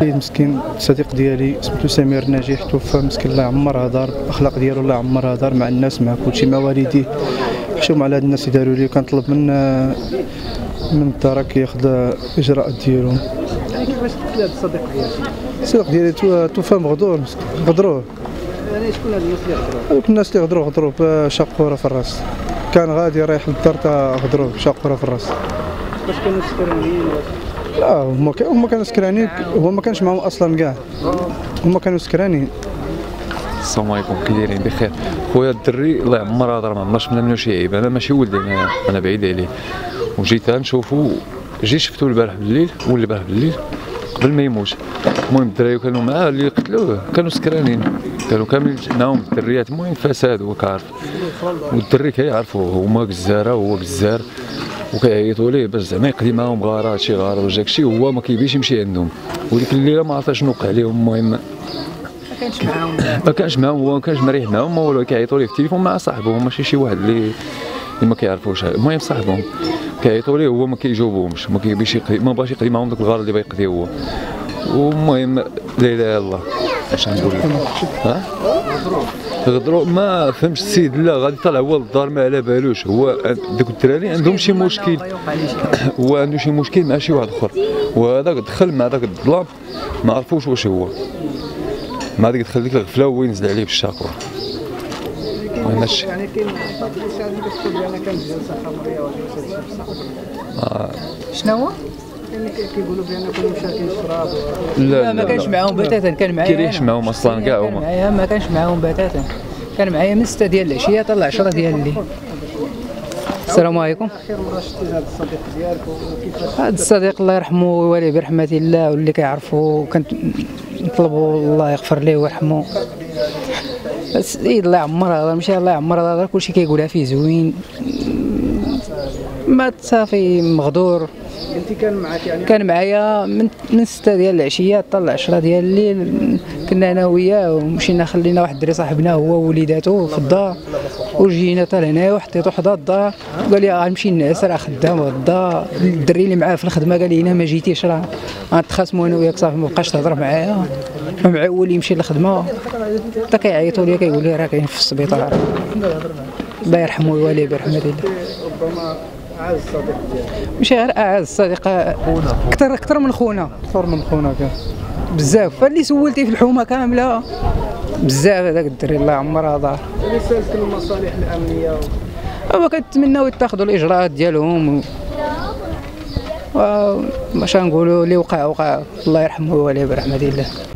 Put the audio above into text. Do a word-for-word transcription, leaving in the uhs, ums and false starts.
السيد مسكين صديق ديالي سميتو سمير ناجح توفى مسكين الله يعمرها دار الاخلاق ديالو الله يعمرها دار مع الناس مع كلشي مع والديه حشوم على هاد الناس اللي داروا لي كنطلب من من الدار كياخذ الاجراءات ديالهم. يعني كيفاش قتل هذا الصديق ديالك؟ الصديق ديالي توفى مغدور غدروه. يعني شكون هاد الناس اللي غدروه؟ هذوك الناس اللي غدروه غدروه بشاقوره في الراس. كان غادي رايح للدار تا غدروه بشاقوره في الراس. واش كانوا سكرانين؟ لا هما هما كانوا سكرانين، هو ما كانش معاهم اصلا كاع، هما كانوا سكرانين. السلام عليكم، كي دايرين؟ بخير. خويا الدري الله يعمرها دار ما عمرناش شفنا منو شي عيب، انا ماشي ولدي، انا انا بعيد عليه وجيت غنشوفو. جيت شفتو البارح بالليل ولا البارح بالليل قبل ما يموت. المهم الدراري كانوا معاه اللي قتلوه كانوا سكرانين، كانوا كاملين معاهم الدريات، المهم فساد هو كعارف، والدري كيعرفوه هما كزاره وهو كزار وكيعيطوا ليه باش زعما يقضي معاهم غارات شي غاره ولا داكشي، وهو ما كيبيش يمشي عندهم. وديك الليله ما عرفت شنو وقع لهم. المهم ما كانش معاهم ما كانش معاهم هو ما كانش مريح معاهم والو، كيعيطوا ليه في التليفون مع صاحبهم ماشي شي واحد اللي اللي ما كيعرفوش. المهم صاحبهم كيعيطوا ليه هو ما كيجاوبهمش، ما كيبيش يقضي، ما بغاش يقضي معاهم ديك الغاره اللي بغا يقضي هو. والمهم لا اله الا الله اش نقول لك. ها غدروا ما فهمش السيد، لا غادي يطلع هو للدار ما على بالوش. هو دوك الدراري عندهم شي مشكل، هو عنده شي مشكل مع شي واحد اخر، وهذاك دخل مع داك الظلام ما عرفوش واش هو، مع ديك دخل ديك الغفله وهو ينزل عليه بالشاقوه. المهم هادشي. يعني كاين بعض الاشاعات اللي كتقول بان كان في جلسه خمريه ولا شي شنو هو؟ كيقولوا بان كانوا مشاركين الشراب. لا ما كانش معاهم بتاتا، كان معايا كيريحش معاهم اصلا كاع هما. معايا ما كانش معاهم بتاتا، كان معايا من ستة ديال العشيه حتى ل عشرة ديال الليل. السلام عليكم. اخر مره شفتي هذا الصديق ديالك وكيفاش؟ هذا الصديق الله يرحمه ويولي برحمه الله، واللي كيعرفوا كنت نطلبوا الله يغفر ليه ويرحمه. بس عيد الله يعمرها مشى الله يعمرها كلشي كيقولها فيه زوين، مات صافي مغدور. انت كان معاك يعني؟ كان معايا من من ستة ديال العشيه حتى ل عشرة ديال الليل، كنا انا وياه ومشينا خلينا واحد الدري صاحبنا هو ووليداتو في الدار، وجينا حتى لهنايا وحطيتو حدا الدار وقال لي غنمشي نعس راه خدام في الدار. الدري اللي معاه في الخدمه قال لي انا ما جيتيش راه غنتخاصموا انا وياك صافي ما بقاش تهضر معايا، فمعول يمشي للخدمه حتى كيعيطوا لي كيقول لي راه كاين في السبيطار. الله يرحمه ويولي برحمه الله. ربما اعز صديق ديالك ماشي غير اعز صديق، اكثر اكثر من خونا، اكثر من خونا كان بزاف. فاللي سولتي في الحومه كامله بزاف هذاك الدري الله يعمرها دار. رساله المصالح الامنيه هو كنتمناو يتخذوا الاجراءات ديالهم و واش نقولوا اللي وقع وقع، الله يرحمه ويوليه برحمه الله.